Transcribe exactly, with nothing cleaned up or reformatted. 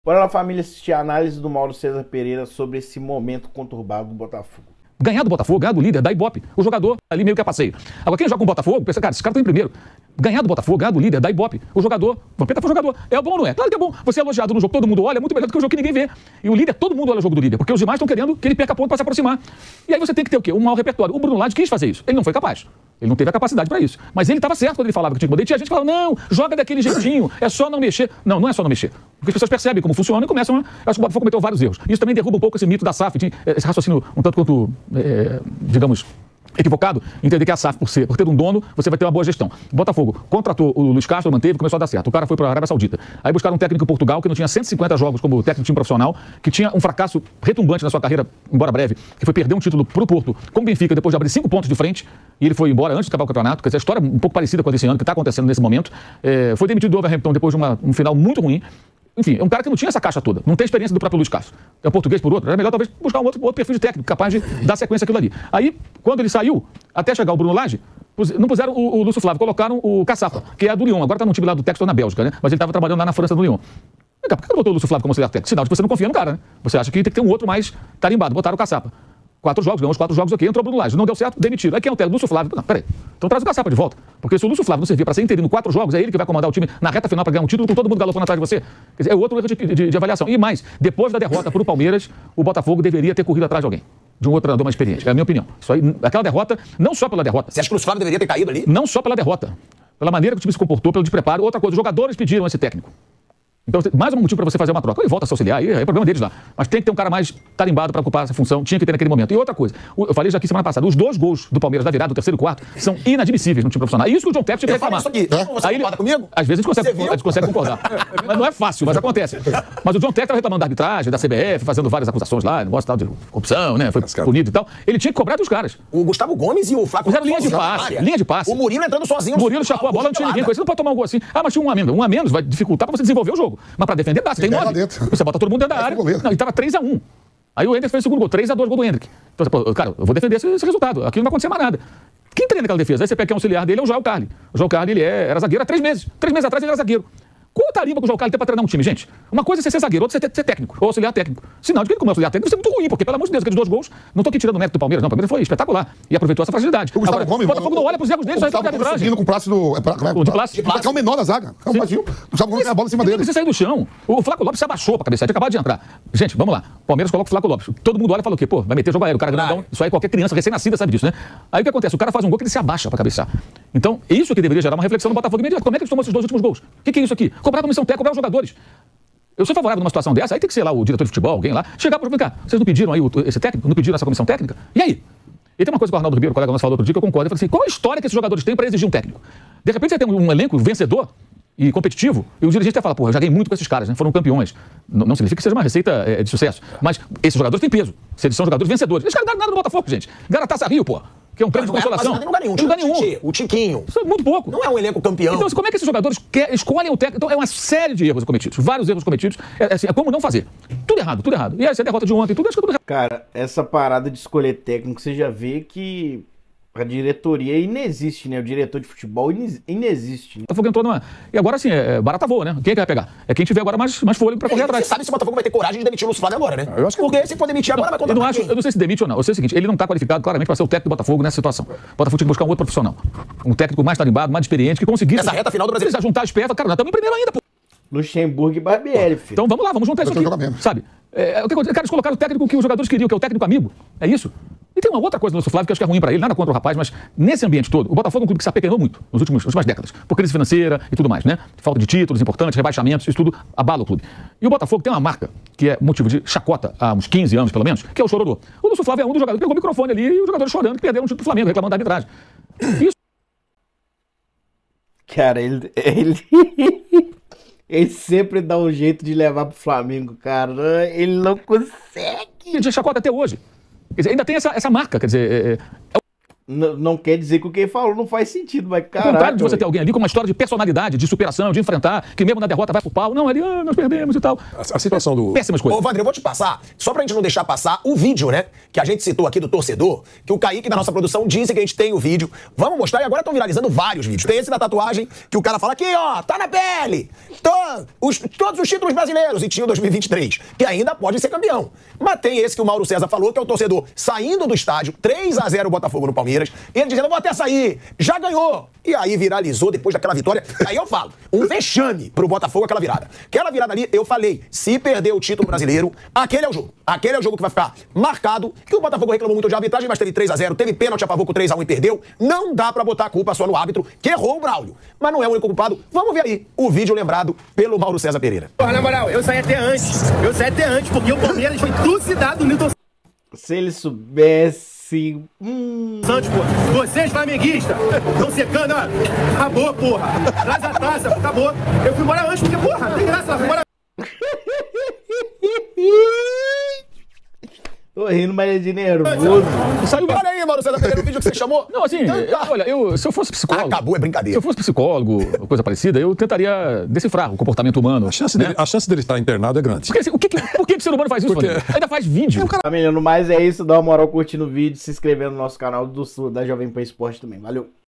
Bora lá, família, assistir a análise do Mauro César Pereira sobre esse momento conturbado do Botafogo. Ganhar do Botafogo, ganhar do líder, da Ibope. O jogador ali meio que a passeio. Agora, quem joga com o Botafogo, pensa, cara, esses caras estão em primeiro. Ganhar do Botafogo, ganhar do líder, da Ibope. O jogador, o Vampeta foi jogador. É bom ou não é? Claro que é bom. Você é elogiado no jogo, todo mundo olha, é muito melhor do que o jogo que ninguém vê. E o líder, todo mundo olha o jogo do líder, porque os demais estão querendo que ele perca ponto para se aproximar. E aí você tem que ter o quê? Um mau repertório. O Bruno Lage quis fazer isso. Ele não foi capaz. Ele não teve a capacidade para isso. Mas ele estava certo quando ele falava que tinha que mudar. E tinha gente que falava, não, joga daquele jeitinho, é só não mexer. Não, não é só não mexer. Porque as pessoas percebem como funciona e começam a... Acho que o Botafogo cometeu vários erros. Isso também derruba um pouco esse mito da S A F, esse raciocínio um tanto quanto, é, digamos, equivocado, entender que a S A F, por, ser, por ter um dono, você vai ter uma boa gestão. O Botafogo contratou o Luiz Castro, manteve, começou a dar certo. O cara foi para a Arábia Saudita. Aí buscaram um técnico em Portugal que não tinha cento e cinquenta jogos como técnico de time profissional, que tinha um fracasso retumbante na sua carreira, embora breve, que foi perder um título para o Porto com o Benfica, depois de abrir cinco pontos de frente, e ele foi embora antes de acabar o campeonato. Quer dizer, a história é um pouco parecida com a desse ano, que está acontecendo nesse momento. É, foi demitido do Overhampton depois de uma, um final muito ruim. Enfim, é um cara que não tinha essa caixa toda, não tem experiência do próprio Luiz Castro. É um português por outro, era melhor talvez buscar um outro, outro perfil de técnico capaz de dar sequência àquilo ali. Aí, quando ele saiu, até chegar o Bruno Lage, não puseram o, o Lúcio Flávio, colocaram o Caçapa, que é do Lyon, agora está no time lá do Textor na Bélgica, né? Mas ele estava trabalhando lá na França do Lyon. Por que não botou o Lúcio Flávio como auxiliar técnico? Sinal de que você não confia no cara, né? Você acha que tem que ter um outro mais tarimbado, botaram o Caçapa. Quatro jogos, ganhou os quatro jogos, ok, entrou o Bruno Lage, não deu certo, demitido. Aí quem é o técnico? Lúcio Flávio. Não, peraí, então traz o Caçapa de volta. Porque se o Lúcio Flávio não servir para ser interino quatro jogos, é ele que vai comandar o time na reta final para ganhar um título com todo mundo galopando atrás de você. Quer dizer, é outro erro de, de, de avaliação. E mais, depois da derrota para o Palmeiras, o Botafogo deveria ter corrido atrás de alguém. De um outro treinador mais experiente, é a minha opinião. Isso aí, aquela derrota, não só pela derrota. Você acha que o Lúcio Flávio deveria ter caído ali? Não só pela derrota. Pela maneira que o time se comportou, pelo despreparo. Outra coisa, os jogadores pediram esse técnico. Então, mais um motivo para você fazer uma troca. Ele volta a se auxiliar, aí é problema deles lá. Mas tem que ter um cara mais tarimbado para ocupar essa função. Tinha que ter naquele momento. E outra coisa, eu falei já aqui semana passada, os dois gols do Palmeiras da virada, do terceiro e quarto, são inadmissíveis no time profissional. É isso que o John Textor tinha que reclamar. Isso aqui. É? Você aí concorda comigo? Às vezes a gente consegue, a gente consegue concordar. Mas não é fácil, mas acontece. Mas o John Textor estava reclamando da arbitragem, da C B F, fazendo várias acusações lá, negócio tal de corrupção, né? Foi punido e tal. Ele tinha que cobrar dos caras. O Gustavo Gomes e o Flávio... Fizeram linha de passe, linha de passe. O Murilo entrando sozinho. O Murilo chapou a bola, não tinha ninguém com isso. Você não pode tomar um gol assim. Ah, mas tinha um a menos. Um a menos vai dificultar para você desenvolver o jogo. Mas para defender dá, você tem nove. Você bota todo mundo dentro da área. Não, e tava três a um. Aí o Hendrick fez o segundo gol, três a dois, gol do Hendrick. Então, pô, cara, eu vou defender esse, esse resultado. Aqui não vai acontecer mais nada. Quem treina aquela defesa? Aí você pega que é auxiliar dele, é o João Carli. O João Carli, ele é, era zagueiro há três meses. Três meses atrás ele era zagueiro. Qual a tarimba que o João Carli tem pra treinar um time, gente? Uma coisa é você ser zagueiro, outra é ser, ser técnico, ou auxiliar técnico. Sinal de que ele, como auxiliar técnico, deve ser muito ruim, porque, pelo amor de Deus, aqueles dois gols, não tô aqui tirando o mérito do Palmeiras, não. O Palmeiras foi espetacular e aproveitou essa fragilidade. O Gustavo Gomes, o Botafogo não olha pros erros dele, só recebe a arbitragem. Com o Plácido do... É, pra, o de Plácido. É o menor da zaga. É um baixinho. O Gustavo Gomes tem a bola em cima dele. Ele precisa sair do chão. O Flávio Lopes se abaixou pra cabeça, tinha acabado de entrar. Gente, vamos lá. O Palmeiras coloca o Flávio Lopes. Todo mundo olha e fala o quê? Pô, vai meter jogo aéreo, o cara grandão. Isso aí qualquer criança recém-nascida sabe disso, né? Aí o que acontece? O cara faz um gol que ele se abaixa pra cabeçar. Então, isso que deveria gerar uma reflexão no Botafogo imediato. Como é que eles tomam esses dois últimos gols? O que, que é isso aqui? Cobrar a comissão técnica, cobrar os jogadores. Eu sou favorável numa situação dessa, aí tem que ser lá o diretor de futebol, alguém lá, chegar para cá. Vocês não pediram aí o, esse técnico? Não pediram essa comissão técnica? E aí? E tem uma coisa que o Arnaldo Ribeiro, o colega nosso, falou outro dia, que eu concordo. Eu falei assim, qual a história que esses jogadores têm para exigir um técnico? De repente você tem um, um elenco vencedor e competitivo, e o dirigente até fala, porra, eu já ganhei muito com esses caras, né? Foram campeões. Não, não significa que seja uma receita é, de sucesso, mas esses jogadores têm peso. Eles são jogadores vencedores. Eles caras não dão nada no Botafogo, gente. Ganha a Taça Rio, pô. Que é um prêmio de consolação. Não tem lugar nenhum. Não lugar nenhum. O Tiquinho. Isso é muito pouco. Não é um elenco campeão. Então, como é que esses jogadores quer, escolhem o técnico? Então, é uma série de erros cometidos. Vários erros cometidos. É, assim, é como não fazer. Tudo errado, tudo errado. E essa derrota de ontem, tudo, acho que é tudo errado. Cara, essa parada de escolher técnico, você já vê que a diretoria inexiste, né? O diretor de futebol inexiste. Né? O Botafogo entrou numa... E agora, assim, é barata voa, né? Quem é que vai pegar? É quem tiver agora mais, mais fôlego pra correr é, atrás. Você sabe se o Botafogo vai ter coragem de demitir o Lúcio Flávio agora, né? Eu acho que... Porque se for demitir agora, não, vai contratar eu não acho, eu não sei se demite ou não. Eu sei o seguinte, ele não está qualificado claramente para ser o técnico do Botafogo nessa situação. O Botafogo tinha que buscar um outro profissional. Um técnico mais tarimbado, mais experiente, que conseguisse... Essa reta final do Brasil. Precisa juntar as peças. Cara, nós estamos em primeiro ainda, pô. Luxemburgo e Barbieri, filho. Então vamos lá, vamos juntar isso aqui. Sabe? É, o que acontece? Cara, eles colocaram o técnico que os jogadores queriam, que é o técnico amigo. É isso? E tem uma outra coisa do Lúcio Flávio que eu acho que é ruim pra ele, nada contra o rapaz, mas nesse ambiente todo, o Botafogo é um clube que se apequenou muito nos últimos, nas últimas décadas, por crise financeira e tudo mais, né? Falta de títulos importantes, rebaixamentos, isso tudo abala o clube. E o Botafogo tem uma marca que é motivo de chacota há uns quinze anos, pelo menos, que é o chororô. O Lúcio Flávio é um dos jogadores que pegou o microfone ali e os jogadores chorando que perderam um título do Flamengo, reclamando da arbitragem. Isso. Cara, ele... ele... Ele sempre dá um jeito de levar pro Flamengo, cara. Ele não consegue. Ele já chacota até hoje. Quer dizer, ainda tem essa, essa marca, quer dizer... É, é... N- não quer dizer que o que ele falou não faz sentido, mas O contrário caraca. de você velho. ter alguém ali com uma história de personalidade, de superação, de enfrentar, que mesmo na derrota vai pro pau. Não, ali, ah, nós perdemos e tal. A, a situação do... Péssimas Ô, coisas. Vandré, eu vou te passar, só pra gente não deixar passar o vídeo, né? Que a gente citou aqui do torcedor, que o Kaique da nossa produção disse que a gente tem o vídeo. Vamos mostrar, e agora estão viralizando vários vídeos. Tem esse da tatuagem, que o cara fala aqui, ó, tá na pele. Tô, os, todos os títulos brasileiros, e tinha o dois mil e vinte e três, que ainda pode ser campeão. Mas tem esse que o Mauro César falou, que é o torcedor saindo do estádio, três a zero Botafogo no Palmeiras, e ele dizendo, eu vou até sair, já ganhou. E aí viralizou depois daquela vitória. Aí eu falo, um vexame pro Botafogo aquela virada. Aquela virada ali, eu falei, se perder o título brasileiro, aquele é o jogo. Aquele é o jogo que vai ficar marcado, que o Botafogo reclamou muito de arbitragem, mas teve três a zero, teve pênalti a favor com três a um e perdeu. Não dá pra botar a culpa só no árbitro, que errou o Braulio. Mas não é o único culpado. Vamos ver aí o vídeo lembrado pelo Mauro César Pereira. Porra, na moral, eu saí até antes. Eu saí até antes, porque o Palmeiras foi trucidado no Newton Se ele soubesse. Hum. Santos, porra. Vocês, flamenguistas, estão secando, ó. Acabou, porra. Traz a taça, acabou. Eu fui embora antes, porque, porra, não tem graça, eu fui embora. Tô rindo, mas é de nervoso. Saiu Olha aí, Mauro César Pereira, o vídeo que você chamou. Não, assim, Então, eu- olha, eu, se eu fosse psicólogo. Acabou, é Se brincadeira. eu fosse psicólogo, ou coisa parecida, eu tentaria decifrar o comportamento humano. A chance, né? dele, a chance dele estar internado é grande. Porque, assim, o que, que- por que, que o ser humano faz isso, Porque- Fabinho? Ainda faz vídeo. Família, no mais é isso. Dá uma moral curtindo o vídeo, se inscrevendo no nosso canal do Sul, da Jovem Pan Esporte também. Valeu.